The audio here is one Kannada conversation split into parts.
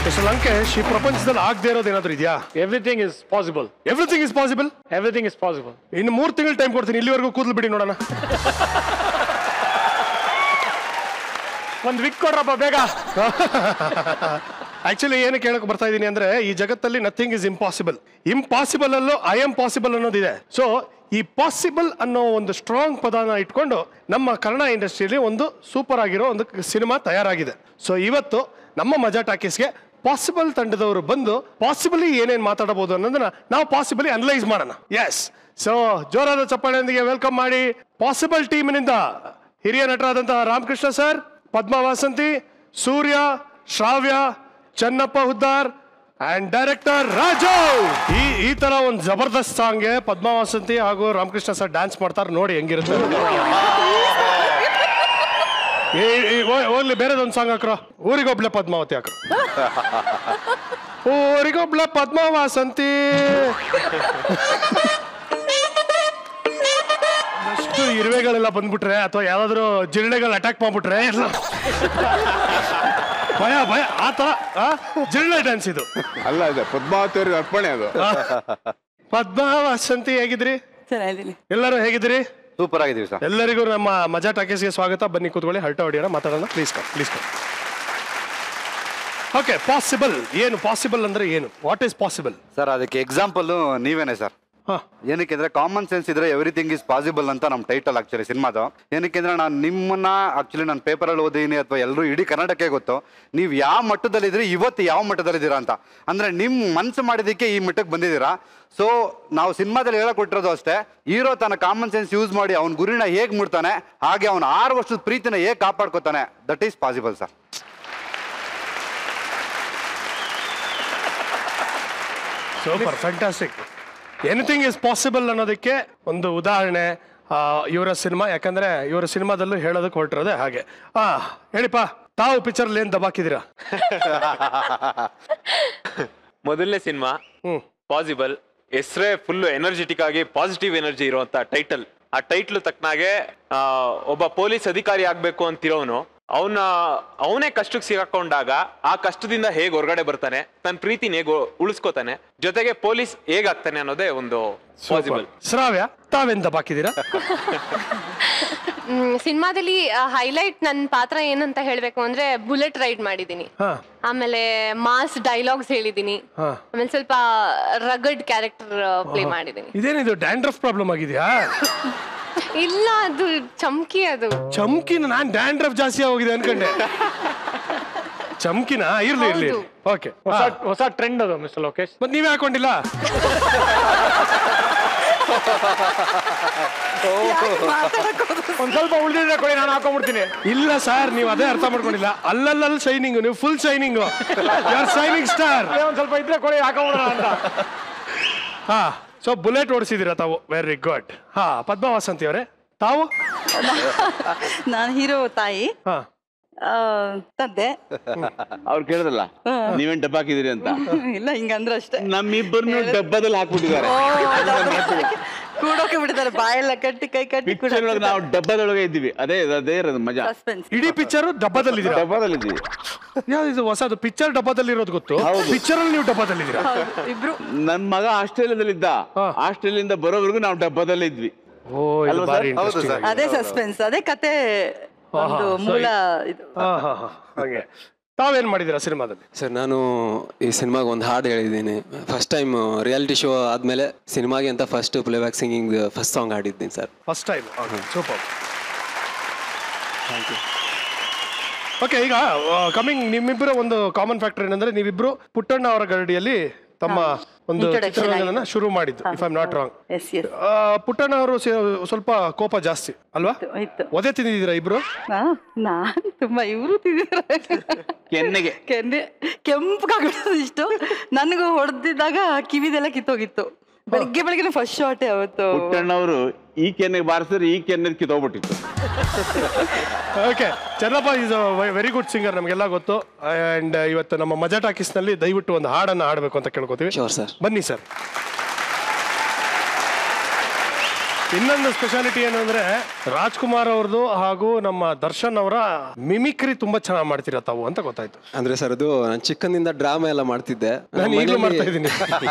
ಮಿಸ್ಟರ್ ಲಂಕೇಶ್, ಈ ಪ್ರಪಂಚದಲ್ಲಿ ಆಗದೆ ಇರೋದು ಏನಾದ್ರು ಇದೆಯಾ? Everything is possible. Everything is possible. Everything is possible. ಇನ್ನು 3 ತಿಂಗಳು ಟೈಮ್ ಕೊಡ್ತೀನಿ, ಇಲ್ಲಿವರೆಗೂ ಕೂದಲು ಬಿಡಿ ನೋಡೋಣ. ಒಂದು ವಿಕ್ ಕೊಡ್ರಪ್ಪ ಬೇಗ. ಆಕ್ಚುಲಿ ಏನು ಕೇಳಕ್ ಬರ್ತಾ ಇದೀನಿ ಅಂದ್ರೆ, ಈ ಜಗತ್ತಲ್ಲಿ ನಥಿಂಗ್ ಇಸ್ ಇಂಪಾಸಿಬಲ್. ಇಂಪಾಸಿಬಲ್ ಅಲ್ಲೂ ಐ ಆಮ್ ಪಾಸಿಬಲ್ ಅನ್ನೋದಿದೆ. ಸೊ ಈ ಪಾಸಿಬಲ್ ಅನ್ನೋ ಒಂದು ಸ್ಟ್ರಾಂಗ್ ಪದನ ಇಟ್ಕೊಂಡು ನಮ್ಮ ಕನ್ನಡ ಇಂಡಸ್ಟ್ರಿಯಲ್ಲಿ ಒಂದು ಸೂಪರ್ ಆಗಿರೋ ಒಂದು ಸಿನಿಮಾ ತಯಾರಾಗಿದೆ. ಸೊ ಇವತ್ತು ನಮ್ಮ ಮಜಾ ಟಾಕೀಸ್ಗೆ ಪಾಸಿಬಲ್ ತಂಡದವರು ಬಂದು ಪಾಸಿಬಲಿ ಏನೇನು ಮಾತಾಡಬಹುದು ಅನ್ನೋದನ್ನ ನಾವು ಪಾಸಿಬಲಿ ಅನಲೈಸ್ ಮಾಡೋಣ. ಎಸ್, ಸೊ ಜೋರಾದ ಚಪ್ಪಾಳೆಯೊಂದಿಗೆ ವೆಲ್ಕಮ್ ಮಾಡಿ ಪಾಸಿಬಲ್ ಟೀಮಿನಿಂದ ಹಿರಿಯ ನಟರಾದಂತಹ Ramakrishna sir, Padma Vasanthi, Surya, Shravya, Channappa Huddar and director Raju. ಈ ತರ ಒಂದು ಜಬರ್ದಸ್ತ್ ಸಾಂಗ್ಗೆ ಪದ್ಮಾ ವಾಸಂತಿ ಹಾಗೂ ರಾಮಕೃಷ್ಣ ಸರ್ ಡ್ಯಾನ್ಸ್ ಮಾಡ್ತಾರೆ, ನೋಡಿ ಹೆಂಗಿರುತ್ತೆ. ಹೋಗ್ಲಿ ಬೇರೆದೊಂದು ಸಾಂಗ್ ಹಾಕ್ರ. ಊರಿಗೊಬ್ಳೆ ಪದ್ಮಾವತಿ ಹಾಕ್ರ. ಊರಿಗೊಬ್ಳೆ ಪದ್ಮಾ ವಾಸಂತಿ. ಅಷ್ಟು ಇರುವೆಗಳೆಲ್ಲ ಬಂದ್ಬಿಟ್ರೆ ಅಥವಾ ಯಾವ್ದಾದ್ರು ಜಿರಳೆಗಳು ಅಟ್ಯಾಕ್ ಮಾಡ್ಬಿಟ್ರೆ ಎಲ್ಲ ಭಯ ಭಯ ಆ ತರ ಜಿರಳೆ ಡ್ಯಾನ್ಸ್ ಇದು ಅಲ್ಲ, ಇದೆ ಪದ್ಮಾವತಿ ಅವ್ರಿಗೆ ಅರ್ಪಣೆ ಅದು. ಪದ್ಮಾ ವಾಸಂತಿ ಹೇಗಿದ್ರಿ? ಚೆನ್ನಾಗಿದ್ದೀನಿ. ಎಲ್ಲರೂ ಹೇಗಿದ್ರಿ? ಸೂಪರ್ ಆಗಿದ್ದೀವಿ ಸರ್. ಎಲ್ಲರಿಗೂ ನಮ್ಮ ಮಜಾ ಟಾಕೀಸ್ಗೆ ಸ್ವಾಗತ. ಬನ್ನಿ ಕೂತ್ಕೊಳ್ಳಿ, ಹರಟ ಹೊಡಿಯೋಣ, ಮಾತಾಡೋಣ. Please please. ಓಕೆ, ಪಾಸಿಬಲ್ ಏನು? ಪಾಸಿಬಲ್ ಅಂದ್ರೆ ಏನು? What is possible sir? ಅದಕ್ಕೆ ಎಕ್ಸಾಂಪಲ್ ನೀವೇನೆ ಸರ್. ಏನಕ್ಕೆ ಅಂದ್ರೆ ಕಾಮನ್ ಸೆನ್ಸ್ ಇದ್ರೆ ಎವ್ರಿಥಿಂಗ್ ಇಸ್ ಪಾಸಿಬಲ್ ಅಂತ ನಮ್ಮ ಟೈಟಲ್ ಆಕ್ಚುಲಿ ಸಿನಿಮಾದು. ಏನಕ್ಕೆ ಅಂದ್ರೆ ನಾನು ನಿಮ್ಮನ್ನ ಆಕ್ಚುಲಿ ನಾನು ಪೇಪರಲ್ಲಿ ಓದಿನಿ ಅಥವಾ ಎಲ್ಲರೂ ಇಡೀ ಕರ್ನಾಟಕಕ್ಕೆ ಗೊತ್ತು ನೀವು ಯಾವ ಮಟ್ಟದಲ್ಲಿದ್ರಿ, ಇವತ್ತು ಯಾವ ಮಟ್ಟದಲ್ಲಿದ್ದೀರಾ ಅಂತ. ಅಂದ್ರೆ ನಿಮ್ಮ ಮನಸ್ಸು ಮಾಡಿದಕ್ಕೆ ಈ ಮಟ್ಟಕ್ಕೆ ಬಂದಿದ್ದೀರಾ. ಸೊ ನಾವು ಸಿನಿಮಾದಲ್ಲಿ ಹೇಳಕೊಟ್ಟಿರೋದು ಅಷ್ಟೇ, ಹೀರೋ ತನ್ನ ಕಾಮನ್ ಸೆನ್ಸ್ ಯೂಸ್ ಮಾಡಿ ಅವ್ನ ಗುರಿನ ಹೇಗೆ ಮುಡ್ತಾನೆ, ಹಾಗೆ ಅವ್ನ 6 ವರ್ಷದ ಪ್ರೀತಿನ ಹೇಗೆ ಕಾಪಾಡ್ಕೋತಾನೆ, that is possible sir. Super, fantastic. Anything is possible ಅನ್ನೋದಕ್ಕೆ ಒಂದು ಉದಾಹರಣೆ ಇವರ ಸಿನಿಮಾ. ಯಾಕಂದ್ರೆ ಇವರ ಸಿನಿಮಾದಲ್ಲೂ ಹೇಳೋದಕ್ಕೆ ಹೊರಟಿರೋದೆ ಹಾಗೆ. ಹೇಳಿಪ್ಪ, ತಾವು ಪಿಕ್ಚರ್ ಏನ್ ದಬಾಕಿದ್ದೀರಾ? ಮೊದಲನೇ ಸಿನಿಮಾ ಪಾಸಿಬಲ್, ಹೆಸರೇ ಫುಲ್ ಎನರ್ಜೆಟಿಕ್ ಆಗಿ ಪಾಸಿಟಿವ್ ಎನರ್ಜಿ ಇರುವಂತ ಟೈಟಲ್. ಆ ಟೈಟ್ಲ್ ತಕ್ಕನಾಗೆ ಒಬ್ಬ ಪೊಲೀಸ್ ಅಧಿಕಾರಿ ಆಗ್ಬೇಕು ಅಂತಿರೋನು ಅವನೇ ಕಷ್ಟಕ್ಕೆ ಸಿಗಾಕೊಂಡಾಗ ಆ ಕಷ್ಟದಿಂದ ಹೇಗ್ ಹೊರಗಡೆ ಬರ್ತಾನೆ, ತನ್ನ ಪ್ರೀತಿನ ಹೇಗ್ ಉಳಿಸ್ಕೋತಾನೆ, ಜೊತೆಗೆ ಪೊಲೀಸ್ ಹೇಗಾಗ್ತಾನೆ ಅನ್ನೋದೇ ಒಂದು ಪಾಸಿಬಲ್. ಶ್ರಾವ್ಯ, ತಾವೆಂತ ದಬಾಕಿದ್ದೀರಾ? ಸಿನಿಮಾದಲ್ಲಿ ಹೈಲೈಟ್ ನನ್ನ ಪಾತ್ರ ಏನಂತ ಹೇಳ್ಬೇಕು ಅಂದ್ರೆ ಬುಲೆಟ್ ರೈಡ್ ಮಾಡಿದೀನಿ, ಆಮೇಲೆ ಮಾಸ್ ಡೈಲಾಗ್ಸ್ ಹೇಳಿದೀನಿ, ಆಮೇಲೆ ಸ್ವಲ್ಪ ರಗಡ್ ಕ್ಯಾರೆಕ್ಟರ್ ಪ್ಲೇ ಮಾಡಿದೀನಿ. ಇದೇನಿದು ಡ್ಯಾಂಡ್ರಫ್ ಪ್ರಾಬ್ಲಮ್ ಆಗಿದೆಯಾ? ಇಲ್ಲ, ಅದು ಚಮ್ಕಿ. ಅದು ಚಮ್ಕಿನ? ನಾನ್ ಡ್ಯಾಂಡ್ರಫ್ ಜಾಸ್ತಿ ಹೋಗಿದೆ ಅನ್ಕೊಂಡೆ. ಚಮ್ಕಿನ? ಇರ್ಲಿ ಇರ್ಲಿ. ಓಕೆ, ಹೊಸ ಟ್ರೆಂಡ್ ಅದು ಮಿಸ್ಟರ್ ಲೋಕೇಶ್. ಮತ್ತೆ ನೀವೇ ಹಾಕೊಂಡಿಲ್ಲ? ಒಂದ್ ಸ್ವಲ್ಪ ಉಳಿದಿದ್ರೆ ಕೊಡಿ, ನಾನು ಹಾಕೊಂಡ್ಬಿಡ್ತೀನಿ. ಇಲ್ಲ ಸರ್, ನೀವು ಅದೇ ಅರ್ಥ ಮಾಡ್ಕೊಂಡಿಲ್ಲ. ಅಲ್ಲಲ್ಲಿ ಶೈನಿಂಗ್, ನೀವು ಫುಲ್ ಶೈನಿಂಗ್, ಶೈನಿಂಗ್ ಸ್ಟಾರ್. ಒಂದ್ ಸ್ವಲ್ಪ ಇದ್ರೆ ಕೊಡಿ, ಹಾಕೊಂಡ್ಬಿಡೋಣ ಅಂತ. ಹಾ, ಸೊ ಬುಲೆಟ್ ಓಡಿಸಿದಿರಾ ತಾವು, ವೆರಿ ಗುಡ್. ಪದ್ಮಾ ವಾಸಂತಿ ಅವರೇ, ತಾವು? ನಾನು ಹೀರೋ ತಾಯಿ, ತಂದೆ. ಅವ್ರು ಕೇಳಿದ್ರಲ್ಲ ನೀವೇನ್ ಡಬ್ಬ ಹಾಕಿದಿರಿ ಅಂತ. ಇಲ್ಲ, ಹಿಂಗಂದ್ರೆ ಅಷ್ಟೇ. ನಮ್ಮಿಬ್ಬರನ್ನು ಡಬ್ಬದಲ್ಲಿ ಹಾಕ್ಬಿಟ್ಟಿದ್ದಾರೆ, ಕೂಡೋಕೆ ಬಿಟ್ಟಿದ್ದಾರೆ, ಬಾಯೆಲ್ಲ ಕಟ್ಟಿ ಕೈ ಕಟ್ಟಿ. ನಾವು ಡಬ್ಬದೊಳಗೆ ಇದ್ದೀವಿ. ಅದೇ ಮಜಾ. ಇಡೀ ಪಿಕ್ಚರ್ ಡಬ್ಬದಲ್ಲಿದ್ದೀರಾ? ಡಬ್ಬದಲ್ಲಿದ್ದೀವಿ. ಯಾವ್ದು ಹೊಸದು ಪಿಕ್ಚರ್ ಡಬ್ಬದಲ್ಲಿ ಇರೋದು ಗೊತ್ತು, ಪಿಕ್ಚರ್ ಅಲ್ಲಿ ನೀವು ಡಬ್ಬದಲ್ಲಿದ್ದೀರಾ? ಇಬ್ರು. ನನ್ ಮಗ ಆಸ್ಟ್ರೇಲಿಯಾದಲ್ಲಿದ್ದ, ಆಸ್ಟ್ರೇಲಿಯಿಂದ ಬರೋವರೆಗೂ ನಾವು ಡಬ್ಬದಲ್ಲೇ ಇದ್ವಿ. ಅದೇ ಸಸ್ಪೆನ್ಸ್, ಅದೇ ಕತೆ, ಒಂದು ಮೂಲ ಇದು. ತಾವೇನ್ ಮಾಡಿದೀರಾ ಸಿನಿಮಾದಲ್ಲಿ? ಸರ್, ನಾನು ಈ ಸಿನಿಮಾಗೆ ಒಂದು ಹಾಡು ಹೇಳಿದ್ದೀನಿ. ಫಸ್ಟ್ ಟೈಮ್ ರಿಯಾಲಿಟಿ ಶೋ ಆದ್ಮೇಲೆ ಸಿನಿಮಾಗೆ ಅಂತ first playback singing first song ಹಾಡಿದ್ದೀನಿ sir. First time. Super, thank you. Okay, ಈಗ ಕಮಿಂಗ್ ನಿಮ್ಮಿಬ್ಬರ ಒಂದು ಕಾಮನ್ ಫ್ಯಾಕ್ಟರ್ ಏನಂದ್ರೆ ನೀವಿಬ್ರು ಪುಟ್ಟಣ್ಣ ಅವರ ಗರಡಿಯಲ್ಲಿ ತಮ್ಮ ಒಂದು ಚಿತ್ರರಂಗನ ಶುರು ಮಾಡಿದ್ದು, if I am not wrong. Puttanna ಅವರು ಸ್ವಲ್ಪ ಕೋಪ ಜಾಸ್ತಿ ಅಲ್ವಾ? ಒದೆ ತಿಂದಿದ್ದೀರಾ ಇಬ್ರು? ನಾನ್ ತುಂಬಾ, ಇವ್ರು ತಿಂದಿದ್ದಾರೆ. ಕೆಂಪಗಾಗ್ಬಿಡೋದು ಇಷ್ಟು. ನನಗೂ ಹೊಡೆದಿದ್ದಾಗ ಕಿವಿದೆಲ್ಲ ಕಿತ್ತೋಗಿತ್ತು. ಬೆಳಿಗ್ಗೆ ಫಸ್ಟ್ ಶಾಟ್ ಅವತ್ತು. ಪುಟ್ಟಣ್ಣವರು ಈ ಕೆನ್ನೆಗೆ ಬಾರಿಸಿದ್ರೆ ಈ ಕೆನ್ನೆ ಕಿತ್ತೋಗ್ಬಿಟ್ಟಿತ್ತು. Okay, Channappa is very good singer, ನಮಗೆಲ್ಲ ಗೊತ್ತು. ಅಂಡ್ ಇವತ್ತು ನಮ್ಮ ಮಜಾ ಟಾಕೀಸ್ ನಲ್ಲಿ ದಯವಿಟ್ಟು ಒಂದು ಹಾಡನ್ನ ಹಾಡಬೇಕು ಅಂತ ಕೇಳ್ಕೊತೀವಿ. ಬನ್ನಿ ಸರ್. ಇನ್ನೊಂದು ಸ್ಪೆಷಾಲಿಟಿ ಏನು ಅಂದ್ರೆ ರಾಜ್ಕುಮಾರ್ ಅವ್ರದ್ದು ಹಾಗೂ ನಮ್ಮ ದರ್ಶನ್ ಅವರ ಮಿಮಿಕ್ರಿ ತುಂಬಾ ಚೆನ್ನಾಗಿ ಮಾಡ್ತೀರಾ ತಾವು ಅಂತ ಗೊತ್ತಾಯ್ತು. ಅಂದ್ರೆ ಸರ್ ಅದು ನಾನು ಚಿಕ್ಕಂದಿಂದ ಡ್ರಾಮಾ ಎಲ್ಲ ಮಾಡ್ತಿದ್ದೆ. ನಾನು ಈಗಲೂ ಮಾಡ್ತಾ ಇದ್ದೀನಿ.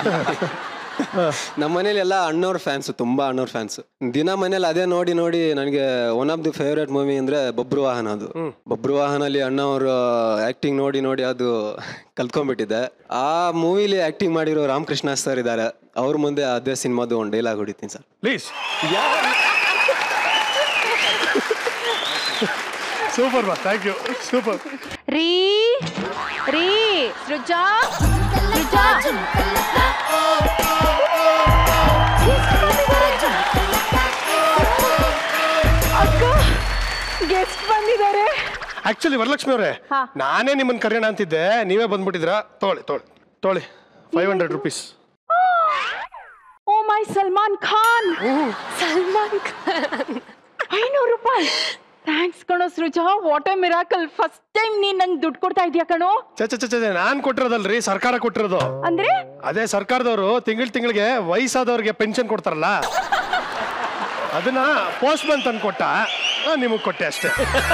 ನಮ್ಮ ಮನೇಲಿ ಎಲ್ಲ ಅಣ್ಣವ್ರ ಫ್ಯಾನ್ಸ್, ತುಂಬಾ ಅಣ್ಣವ್ರ ಫ್ಯಾನ್ಸ್. ದಿನ ಮನೇಲಿ ಅದೇ ನೋಡಿ ನೋಡಿ ನನಗೆ one of the favourite movie ಅಂದ್ರೆ ಬಬ್ರುವಾಹನ. ಅದು ಬಬ್ರುವಾಹನಲ್ಲಿ ಅಣ್ಣವ್ರ ಆಕ್ಟಿಂಗ್ ನೋಡಿ ನೋಡಿ ಅದು ಕಲ್ತ್ಕೊಂಡ್ಬಿಟ್ಟಿದ್ದೆ. ಆ ಮೂವಿಲಿ ಆಕ್ಟಿಂಗ್ ಮಾಡಿರೋ ರಾಮಕೃಷ್ಣ ಸರ್ ಇದ್ದಾರೆ, ಅವ್ರ ಮುಂದೆ ಅದೇ ಸಿನಿಮಾದು ಒಂದು ಡೈಲಾಗ್ ಹೊಡಿತೀನಿ ಸರ್ ಪ್ಲೀಸ್. ಸೂಪರ್ ಬಾ, ಥ್ಯಾಂಕ್ ಯು, ಸೂಪರ್. ರೀ ರೀ ಸೃಜಾ ಸೃಜಾ ಅಕ್ಕ ಗೆಸ್ಟ್ ಬಂದಿದ್ದಾರೆ. ಆಕ್ಚುಲಿ ವರಲಕ್ಷ್ಮಿ ಅವರೇ, ನಾನೇ ನಿಮ್ಮನ್ನ ಕರೆಯೋಣ ಅಂತಿದ್ದೆ, ನೀವೇ ಬಂದ್ಬಿಟ್ಟಿದ್ರಾ. ತೊಗೊಳ್ಳಿ ತೊಗೊಳ್ಳಿ ತೊಗೊಳ್ಳಿ, 500 rupees. ಓ ಮೈ ಸಲ್ಮಾನ್ ಖಾನ್. ಸಲ್ಮಾನ್ ಖಾನ್ 500 ರೂಪಾಯಿ. ಥ್ಯಾಂಕ್ಸ್ ಕಣೋ Srija, what a miracle. First time ನೀನ್ ನಂಗೆ ದುಡ್ಡು ಕೊಡ್ತಾ ಇದೀಯ ಕಣೋ. ಚೆ ನಾನ್ ಕೊಟ್ಟಿರೋದಲ್ರಿ, ಸರ್ಕಾರ ಕೊಟ್ಟಿರೋದು. ಅಂದ್ರೆ ಅದೇ ಸರ್ಕಾರದವರು ತಿಂಗಳಿಗೆ ವಯಸ್ಸಾದವ್ರಿಗೆ ಪೆನ್ಷನ್ ಕೊಡ್ತಾರಲ್ಲ, ಅದನ್ನ ಪೋಸ್ಟ್ ಮ್ಯಾನ್ ತಂದು ಕೊಟ್ಟ, ನಿಮಗ್ ಕೊಟ್ಟೆ ಅಷ್ಟೇ.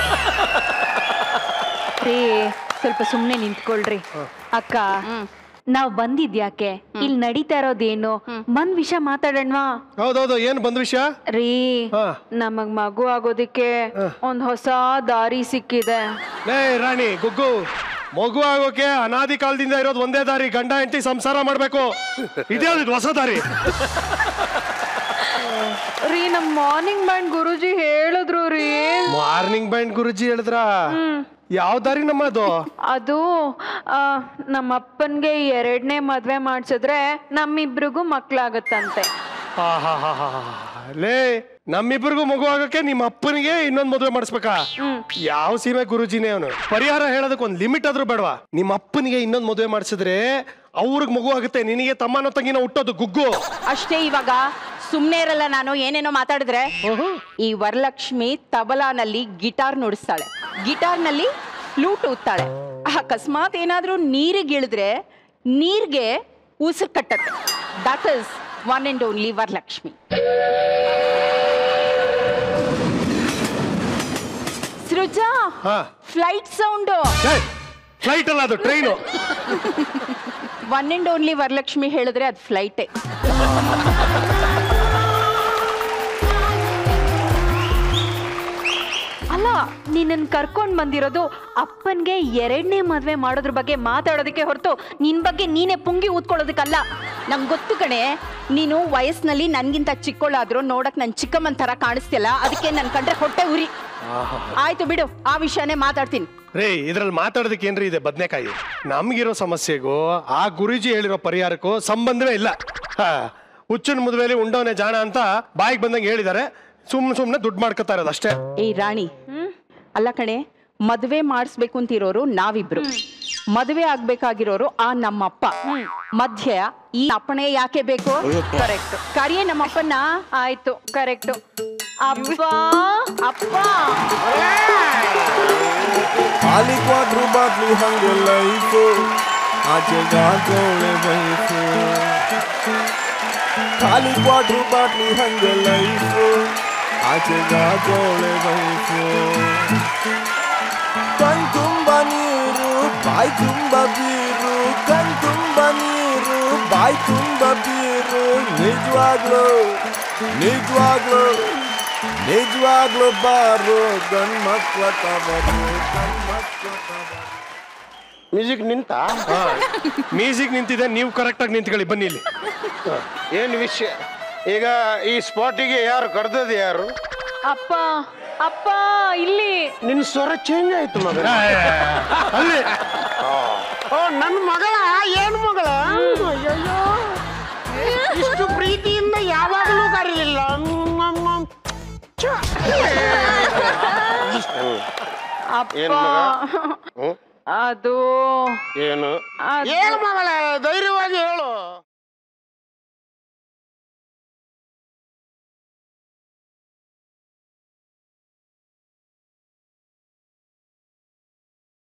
ರೀ ಸ್ವಲ್ಪ ಸುಮ್ನೆ ನಿಂತ್ಕೊಳ್ರಿ. ಅಕ್ಕ ನಾವ್ ಬಂದಿದ್ಯಾಕೆ, ಇಲ್ಲಿ ನಡೀತಾ ಇರೋದೇನು, ಬಂದ್ ವಿಷಯ ಮಾತಾಡೋಣವಾ? ಹೌದೌದು, ಏನ್ ಬಂದ ವಿಷಯ ರೀ? ನಮಗ್ ಮಗು ಆಗೋದಿಕ್ಕೆ ಒಂದ್ ಹೊಸ ದಾರಿ ಸಿಕ್ಕಿದೆ. ಲೇ ರಾಣಿ ಗುಗ್ಗು, ಮಗು ಆಗೋಕೆ ಅನಾದಿ ಕಾಲದಿಂದ ಇರೋದು ಒಂದೇ ದಾರಿ, ಗಂಡ ಹೆಂಡತಿ ಸಂಸಾರ ಮಾಡ್ಬೇಕು. ಇದ್ಯಾವ್ದು ಹೊಸ ದಾರಿ? ರೀ ನಮ್ ಮಾರ್ನಿಂಗ್ ಬ್ಯಾಂಡ್ ಗುರುಜಿ ಹೇಳಿದ್ರು ರೀ. ಮಾರ್ನಿಂಗ್ ಬ್ಯಾಂಡ್ ಗುರುಜಿ ಹೇಳಿದ್ರ? ಯಾವ ದಾರಿ ನಮ್ಮ ಅದು? ಅದು ನಮ್ಮ ಅಪ್ಪನ್ಗೆ 2ನೇ ಮದ್ವೆ ಮಾಡ್ಸಿದ್ರೆ ನಮ್ಮಿಬ್ರಿಗೂ ಮಕ್ಳಾಗತ್ತಂತೆ. ಲೇ, ನಮ್ಮಿಬ್ರಿಗೂ ಮಗು ಆಗಕ್ಕೆ ನಿಮ್ಮ ಅಪ್ಪನಿಗೆ ಇನ್ನೊಂದ್ ಮದುವೆ ಮಾಡಿಸ್ಬೇಕಾ? ಯಾವ ಸೀಮೆ ಗುರುಜಿನೇ ಅವನು? ಪರಿಹಾರ ಹೇಳೋದಕ್ಕೆ ಒಂದ್ ಲಿಮಿಟ್ ಆದ್ರೂ ಬೇಡವಾ? ನಿಮ್ಮ ಅಪ್ಪನಿಗೆ ಇನ್ನೊಂದ್ ಮದುವೆ ಮಾಡಿಸಿದ್ರೆ ಅವ್ರಿಗೆ ಮಗು ಆಗುತ್ತೆ, ನಿನಗೆ ತಮ್ಮನೋ ತಂಗಿನೋ ಹುಟ್ಟೋದು ಗುಗ್ಗು ಅಷ್ಟೇ. ಇವಾಗ ಸುಮ್ನೆ ಇರಲ್ಲ ನಾನು, ಏನೇನೋ ಮಾತಾಡಿದ್ರೆ. ಈ ವರಲಕ್ಷ್ಮಿ ತಬಲಾನಲ್ಲಿ ಗಿಟಾರ್ ನುಡಿಸ್ತಾಳೆ, ಗಿಟಾರ್ನಲ್ಲಿ ಫ್ಲೂಟ್ ಊದ್ತಾಳೆ. ಅಕಸ್ಮಾತ್ ಏನಾದ್ರೂ ನೀರಿಗೆ ಇಳಿದ್ರೆ ನೀರ್ಗೆ ಉಸಿರು ಕಟ್ಟತ್ತೆ. That is one and only Varalakshmi. Srija, flight sound. Flight ಅಲ್ಲ, ಅದು train. One and only Varalakshmi ಹೇಳಿದ್ರೆ ಅದು ಫ್ಲೈಟೇ. ಅಲ್ಲ, ನೀನನ್ನು ಕರ್ಕೊಂಡು ಬಂದಿರೋದು ಅಪ್ಪನ್ಗೆ 2ನೇ ಮದ್ವೆ ಮಾಡೋದ್ರ ಬಗ್ಗೆ ಮಾತಾಡೋದಕ್ಕೆ ಹೊರತು ನಿನ್ ಬಗ್ಗೆ ನೀನೇ ಪುಂಗಿ ಊದ್ಕೊಳ್ಳೋದಕ್ಕಲ್ಲ. ನಂಗೆ ಗೊತ್ತು ಕಣೆ, ನೀನು ವಯಸ್ಸಿನಲ್ಲಿ ನನ್ಗಿಂತ ಚಿಕ್ಕೋಳಾದ್ರೂ ನೋಡಕ್ ನನ್ ಚಿಕ್ಕಮ್ಮನ್ ತರ ಕಾಣಿಸ್ತಿಲ್ಲ, ಅದಕ್ಕೆ ನನ್ ಕಂಡ್ರೆ ಹೊಟ್ಟೆ ಉರಿ. ಆಯ್ತು ಬಿಡು, ಆ ವಿಷಯನೇ ಮಾತಾಡ್ತೀನಿ. ರೇ, ಇದ್ರಲ್ಲಿ ಮಾತಾಡೋದಕ್ಕೆ ಏನ್ರಿ ಇದೆ? ಬದ್ನೆಕಾಯಿ. ನಮ್ಗಿರೋ ಸಮಸ್ಯೆಗೂ ಆ ಗುರುಜಿ ಹೇಳಿರೋ ಪರಿಹಾರಕ್ಕೂ ಸಂಬಂಧವೇ ಇಲ್ಲ. ಹುಚ್ಚನ ಮದುವೆಯಲ್ಲಿ ಉಂಡವನೇ ಜಾಣ ಅಂತ ಬಾಯಿಗೆ ಬಂದಂಗೆ ಹೇಳಿದ್ದಾರೆ, ಸುಮ್ನೆ ದುಡ್ಡು ಮಾಡ್ಕೊತಾ ಇರೋದು ಅಷ್ಟೇ. ಏ ರಾಣಿ, ಅಲ್ಲ ಕಣೆ, ಮದುವೆ ಮಾಡಿಸ್ಬೇಕು ಅಂತಿರೋರು ನಾವಿಬ್ರು, ಮದುವೆ ಆಗ್ಬೇಕಾಗಿರೋರು ಆ ನಮ್ಮಪ್ಪ. ಮಧ್ಯ ಈ ಅಪ್ಪಣೆ ಯಾಕೆ ಬೇಕು? ಕರೆಕ್ಟ್, ಕರಿಯೇ ನಮ್ಮಪ್ಪನ್ನ. ಆಯ್ತು, ಕರೆಕ್ಟ್. ಅಪ್ಪ ಅಪ್ಪ ಖಾಲಿ ಕ್ವಾಟ್ರು ಬಾಟ್ಲಿ ಹಂಗೆ ಲೈಫು, ಆಚೆಗಾಗೋಳೆ ವೈಫು. ಖಾಲಿ ಕ್ವಾಟ್ರು ಬಾಟ್ಲಿ ಹಂಗೆ ಲೈಫು, ಆಚೆಗಾಗೋಳೆ ವೈಫು. ಕಣ್ ತುಂಬ ನೀರು, ಬಾಯಿ ತುಂಬ ಬೀರು, ಕಣ್ ತುಂಬ ನೀರು, ಬಾಯಿ ತುಂಬ ಬೀರು. ನಿಜವಾಗ್ಲು ನಿಜವಾಗ್ಲು ನಿಜವಾಗ್ಲು ಬಾರು ಗಂಡ್ ಮಕ್ಳ ತಬರು, ಗಂಡ್ ಮಕ್ಳ ತಬರು. ಮ್ಯೂಸಿಕ್ ನಿಂತ? ಮ್ಯೂಸಿಕ್ ನಿಂತಿದೆ, ನೀವು ಕರೆಕ್ಟ್ ಆಗಿ ನಿಂತ್ಕೊಳ್ಳಿ. ಬನ್ನಿ ಇಲ್ಲಿ. ಏನ್ ವಿಷಯ? ಈಗ ಈ ಸ್ಪಾಟಿಗೆ ಯಾರು ಕರೆದದ್ದು? ಯಾರು? ಅಪ್ಪ ಅಪ್ಪ ಇಲ್ಲಿ. ನಿನ್ ಸ್ವರ ಚೇಂಜ್ ಆಯ್ತು ಮಗ. ಅಲ್ಲಿ ಓ, ನನ್ನ ಮಗಳ? ಏನು ಮಗಳ? ಅಯ್ಯಯ್ಯೋ, ಇಷ್ಟು ಪ್ರೀತಿಯಿಂದ ಯಾವಾಗಲೂ ಕರೀಲಿಲ್ಲ. ಅಪ್ಪ ಅದು ಏನು? ಏನು ಮಗಳ? ಧೈರ್ಯವಾಗಿ ಹೇಳು.